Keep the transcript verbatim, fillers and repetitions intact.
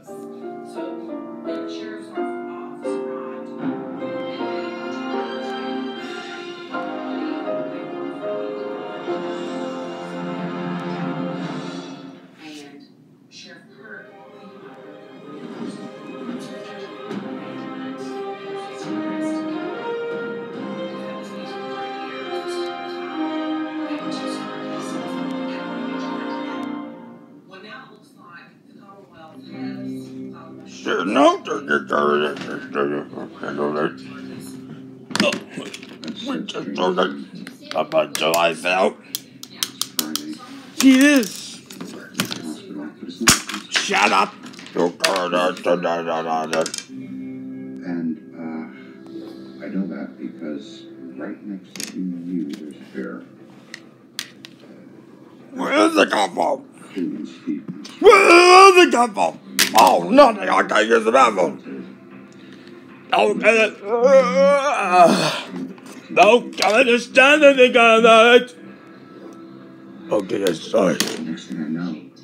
So when the sheriff's office arrived, and they were trying to and Sheriff Kirk, well, now it looks like the Commonwealth has Sure, no. Up until I felt. She is. Shut up. And uh, I know that because right next to you, there's a bear. Where's the come from? Where's the come from? Oh, nothing. I can't use the bathroom. Don't get it. Don't understand anything of it. Okay, sorry. Next thing I know,